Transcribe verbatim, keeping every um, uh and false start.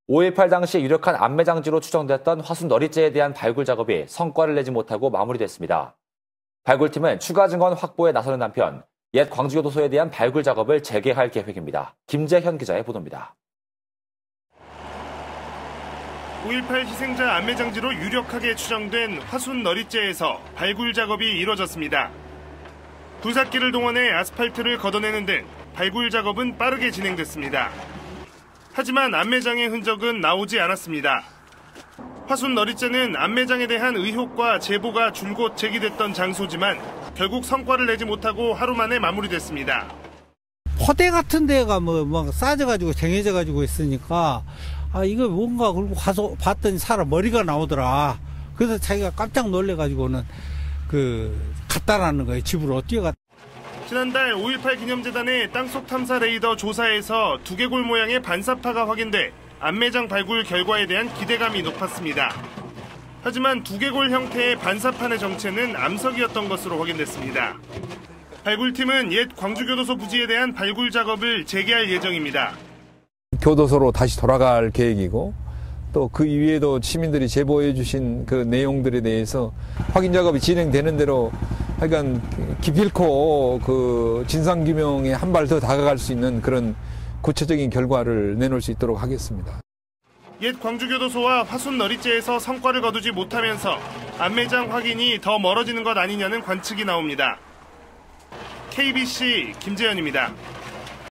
오일팔 당시 유력한 안매장지로 추정됐던 화순 너리째에 대한 발굴 작업이 성과를 내지 못하고 마무리됐습니다. 발굴팀은 추가 증거 확보에 나서는 한편 옛 광주교도소에 대한 발굴 작업을 재개할 계획입니다. 김재현 기자의 보도입니다. 오일팔 희생자 안매장지로 유력하게 추정된 화순 너리째에서 발굴 작업이 이뤄졌습니다. 굴삭기를 동원해 아스팔트를 걷어내는 등 발굴 작업은 빠르게 진행됐습니다. 하지만 안매장의 흔적은 나오지 않았습니다. 화순 너리째는 안매장에 대한 의혹과 제보가 줄곧 제기됐던 장소지만 결국 성과를 내지 못하고 하루 만에 마무리됐습니다. 포대 같은 데가 뭐, 막 싸져가지고 쟁여져가지고 있으니까 아 이거 뭔가 그러고 가서 봤더니 사람 머리가 나오더라. 그래서 자기가 깜짝 놀래가지고는 그 갔다라는 거예요. 집으로 뛰어갔다. 지난달 오일팔 기념재단의 땅속 탐사 레이더 조사에서 두개골 모양의 반사파가 확인돼 안매장 발굴 결과에 대한 기대감이 높았습니다. 하지만 두개골 형태의 반사판의 정체는 암석이었던 것으로 확인됐습니다. 발굴팀은 옛 광주교도소 부지에 대한 발굴 작업을 재개할 예정입니다. 교도소로 다시 돌아갈 계획이고 또 그 이외에도 시민들이 제보해 주신 그 내용들에 대해서 확인 작업이 진행되는 대로 하여간 기필코 그 진상규명에 한 발 더 다가갈 수 있는 그런 구체적인 결과를 내놓을 수 있도록 하겠습니다. 옛 광주교도소와 화순 너리째에서 성과를 거두지 못하면서 안매장 확인이 더 멀어지는 것 아니냐는 관측이 나옵니다. 케이비씨 김재현입니다.